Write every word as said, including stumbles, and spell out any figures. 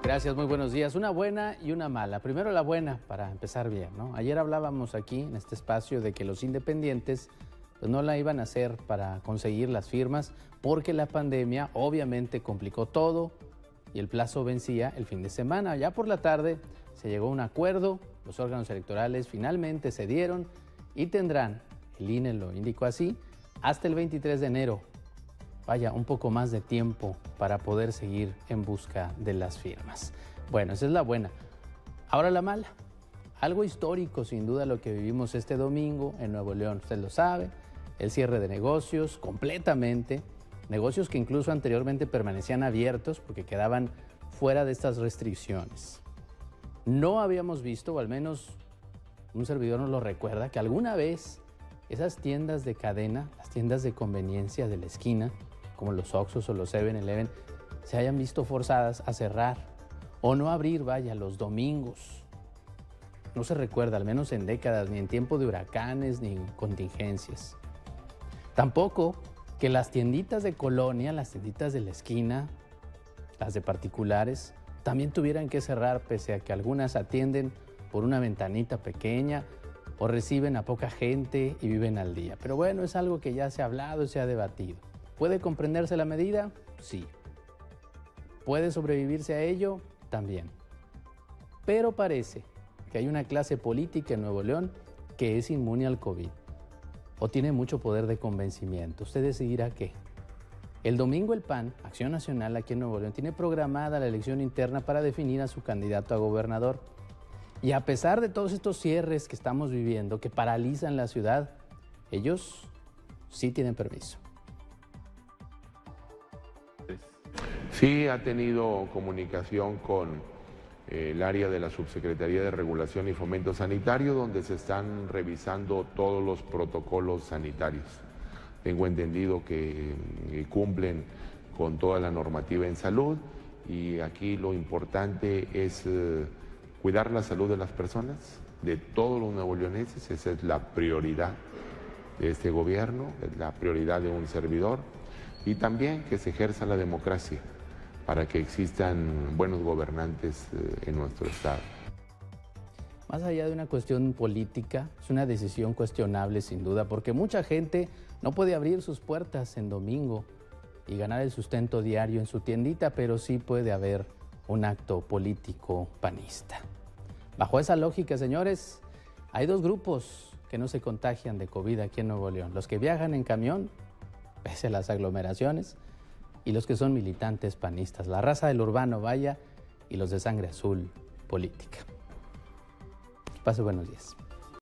Gracias, muy buenos días. Una buena y una mala. Primero la buena, para empezar bien, ¿no? Ayer hablábamos aquí, en este espacio, de que los independientes pues, no la iban a hacer para conseguir las firmas, porque la pandemia obviamente complicó todo y el plazo vencía el fin de semana. Ya por la tarde se llegó a un acuerdo, los órganos electorales finalmente cedieron y tendrán, el I N E lo indicó así, hasta el veintitrés de enero. Vaya, un poco más de tiempo para poder seguir en busca de las firmas. Bueno, esa es la buena. Ahora la mala. Algo histórico, sin duda, lo que vivimos este domingo en Nuevo León. Usted lo sabe, el cierre de negocios completamente. Negocios que incluso anteriormente permanecían abiertos porque quedaban fuera de estas restricciones. No habíamos visto, o al menos un servidor nos lo recuerda, que alguna vez esas tiendas de cadena, las tiendas de conveniencia de la esquina, como los Oxxos o los seven eleven, se hayan visto forzadas a cerrar o no abrir, vaya, los domingos. No se recuerda, al menos en décadas, ni en tiempo de huracanes, ni en contingencias. Tampoco que las tienditas de colonia, las tienditas de la esquina, las de particulares, también tuvieran que cerrar, pese a que algunas atienden por una ventanita pequeña o reciben a poca gente y viven al día. Pero bueno, es algo que ya se ha hablado y se ha debatido. ¿Puede comprenderse la medida? Sí. ¿Puede sobrevivirse a ello? También. Pero parece que hay una clase política en Nuevo León que es inmune al COVID o tiene mucho poder de convencimiento. Usted decidirá qué. El domingo el P A N, Acción Nacional aquí en Nuevo León, tiene programada la elección interna para definir a su candidato a gobernador. Y a pesar de todos estos cierres que estamos viviendo, que paralizan la ciudad, ellos sí tienen permiso. Sí, ha tenido comunicación con eh, el área de la Subsecretaría de Regulación y Fomento Sanitario, donde se están revisando todos los protocolos sanitarios. Tengo entendido que eh, cumplen con toda la normativa en salud y aquí lo importante es eh, cuidar la salud de las personas, de todos los nuevoleoneses. Esa es la prioridad de este gobierno, es la prioridad de un servidor, y también que se ejerza la democracia para que existan buenos gobernantes en nuestro estado. Más allá de una cuestión política, es una decisión cuestionable sin duda, porque mucha gente no puede abrir sus puertas en domingo y ganar el sustento diario en su tiendita, pero sí puede haber un acto político panista. Bajo esa lógica, señores, hay dos grupos que no se contagian de COVID aquí en Nuevo León: los que viajan en camión, pese a las aglomeraciones, y los que son militantes panistas, la raza del urbano, vaya, y los de sangre azul política. Pase buenos días.